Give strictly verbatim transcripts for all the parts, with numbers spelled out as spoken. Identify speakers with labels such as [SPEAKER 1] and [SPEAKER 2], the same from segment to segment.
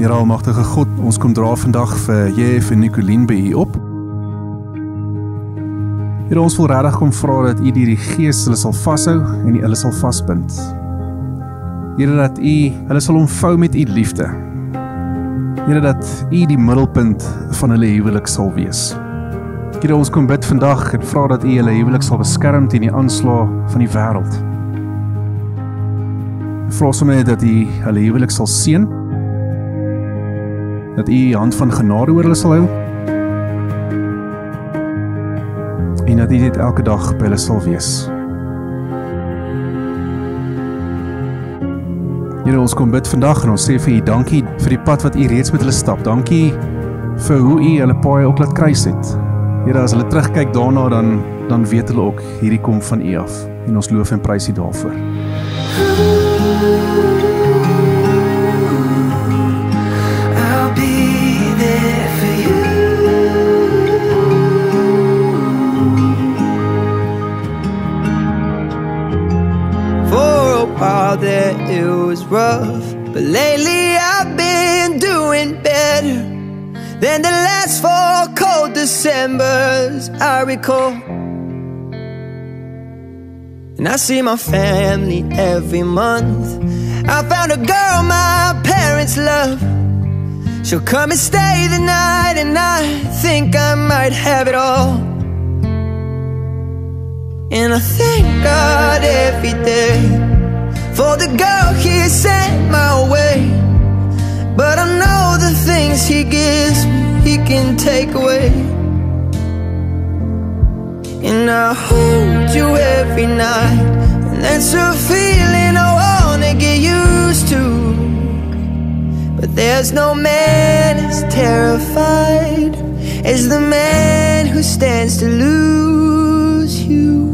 [SPEAKER 1] Here Almagtige God, ons kom dra vandag vir Jeff en Nicolien by U op. Here, ons wil regtig kom vra dat U die Gees hulle sal vashou en hulle sal vasbind. Here, dat U hulle sal omvou met U liefde. Here, dat U die middelpunt van hulle huwelik sal wees. Here, ons kom bid vandag en vra dat U hulle huwelik sal beskerm teen die aanslag van die wêreld. Vra sommer dat U hulle huwelik sal seën, dat U U hand van genade oor hulle sal hou, en dat U dit elke dag by hulle sal wees. Here, ons kom bid vandag en ons sê vir U dankie vir die pad wat U reeds met hulle stap. Dankie vir hoe U hulle paai ook laat kruis het. Here, as hulle terugkyk daarna, dan, dan weet hulle ook, hierdie kom van U af. En ons loof en prys U daarvoor.
[SPEAKER 2] I'll be there for you. For a while there it was rough, but lately I've been doing better than the last four cold Decembers I recall. And I see my family every month. I found a girl my parents love. She'll come and stay the night, and I think I might have it all. And I thank God every day for the girl He sent my way. But I know the things He gives me, He can take away. And I hold you every night, and that's a feeling I wanna get used to. But there's no man as terrified as the man who stands to lose you.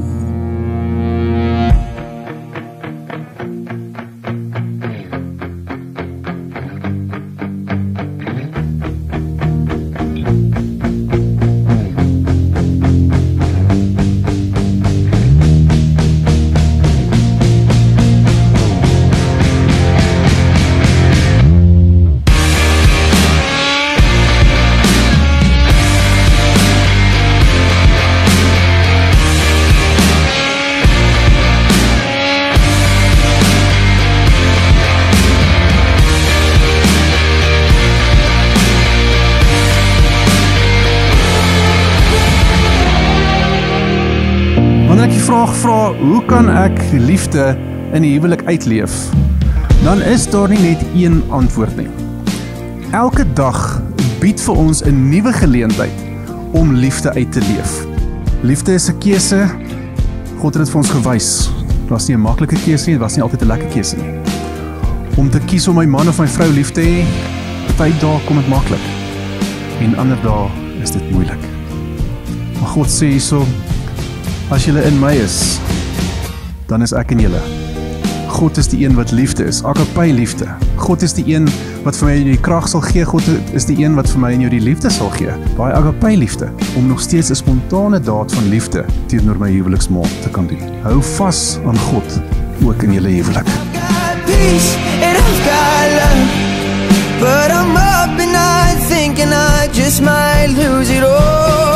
[SPEAKER 1] Vraag vra, hoe kan ek liefde in die huwelik uitleef? Dan is daar nie net een antwoord nie. Elke dag bied vir ons 'n nuwe geleentheid om liefde uit te leef. Liefde is 'n keuse. God het dit vir ons gewys. Dit was nie 'n maklike keuse nie, dit was nie altyd 'n lekker keuse nie. Om te kies om my man of my vrou lief te hê, party dae kom dit maklik. En ander dae is dit moeilik. Maar God sê hierso, as julle in my is, dan is ek in julle. God is die een wat liefde is, agape liefde. God is die een wat vir my die krag sal gee, God is die een wat vir my en jou die liefde sal gee. Daai agape liefde, om nog steeds 'n spontane daad van liefde teenoor my huweliksmaat te kan doen. Hou vas aan God, ook in julle huwelik.
[SPEAKER 2] Peace and I've got love, but I'm up at night thinking I just might lose it all.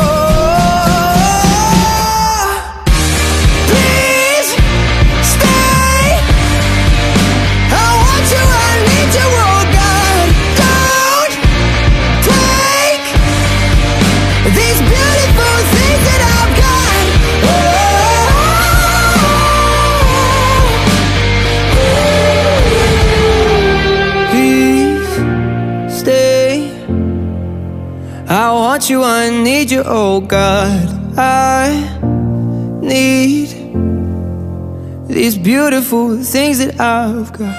[SPEAKER 2] I want you, I need you, oh God. I need these beautiful things that I've got.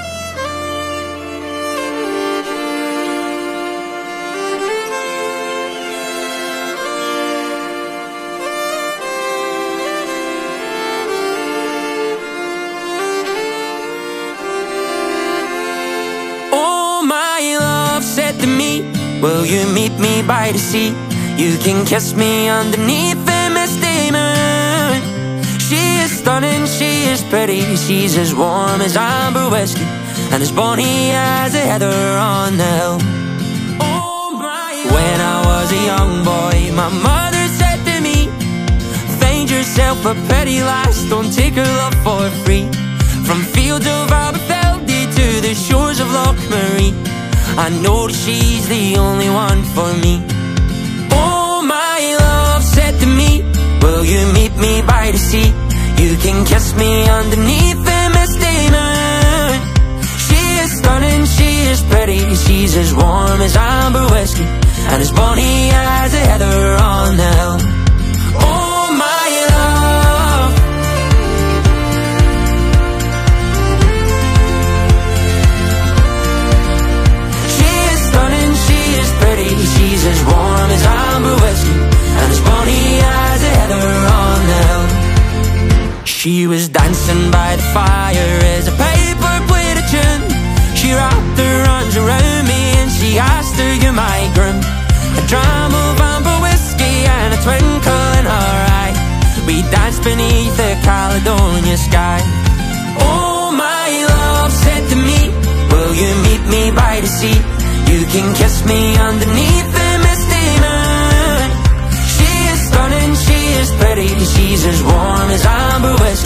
[SPEAKER 3] Oh, my love said to me, will you meet me by the sea? You can kiss me underneath the misty moon. She is stunning, she is pretty, she's as warm as amber whiskey and as bonny as a heather on the hill. When I was a young boy, my mother said to me, find yourself a pretty lass, don't take her love for free. From fields of Aberfeldy to the shores of Loch Marie, I know that she's the only one for me. Oh, my love said to me, will you meet me by the sea? You can kiss me underneath the misty moon. She is stunning, she is pretty, she's as warm as amber whiskey, and as bonny as a heather on the hill. Oh, my love. She is stunning, she is pretty, she's as warm as amber whiskey, and as bonny as a heather on the hill. She was dancing by the fire as a piper played a tune. She wrapped her arms around me and she asked, are you my groom? A dram of amber whiskey and a twinkle in her eye, we danced beneath the Caledonia sky. Oh, my love said to me, will you meet me by the sea? You can kiss me underneath the misty moon. She is stunning, she is pretty, she's as warm as amber whiskey,